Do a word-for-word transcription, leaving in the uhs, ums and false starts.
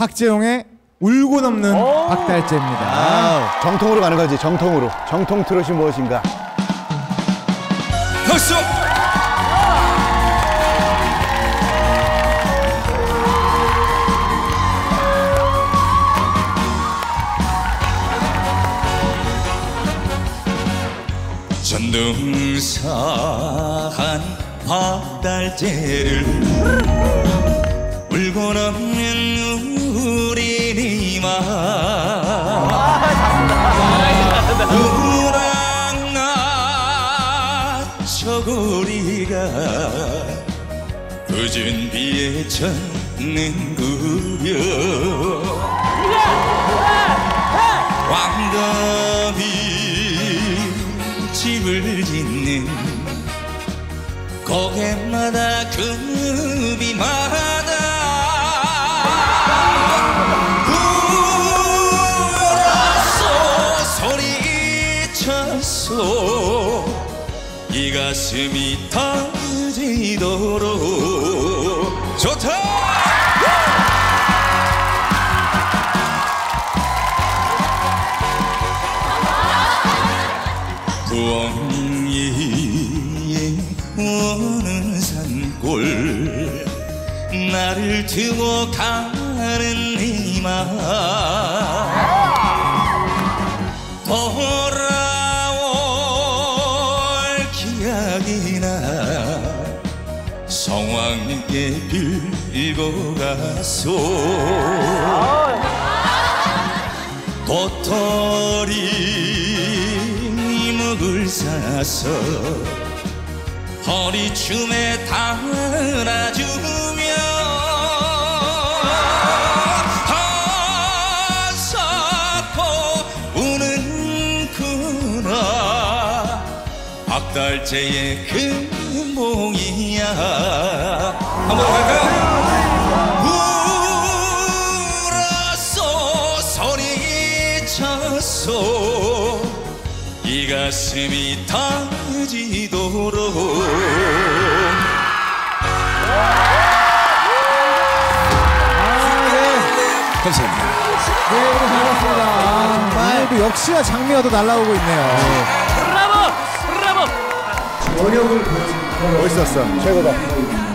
박재용의 울고 넘는 박달재입니다. 아, 정통으로 가는 거지. 정통으로. 정통 트롯이 무엇인가? 박수! 전등산 박달재를 울고 넘는 우리 이마 우랑나 저고리가 그 준비에 젖는구려 왕감이 집을 짓는 고개마다 급이마다 울었소 소리쳤소 이 가슴이 터지도록 좋다. 부엉이의 오는 산골 나를 두고 가는 이마 돌아올 기약이나 성황리에 빌고 가소 도토리 묵을 사서 허리춤에 달아주며 하사코 우는구나 박달재의 그 몽이야. 한번 갈까요? 울었소 소리쳤소 이 가슴이 터지도록. 아, 네. 감사합니다. 네, 오늘 잘 봤습니다. 아, 오늘도 역시나 장미화도 날아오고 있네요. 브라보! 브라보! 멋있었어. 최고다.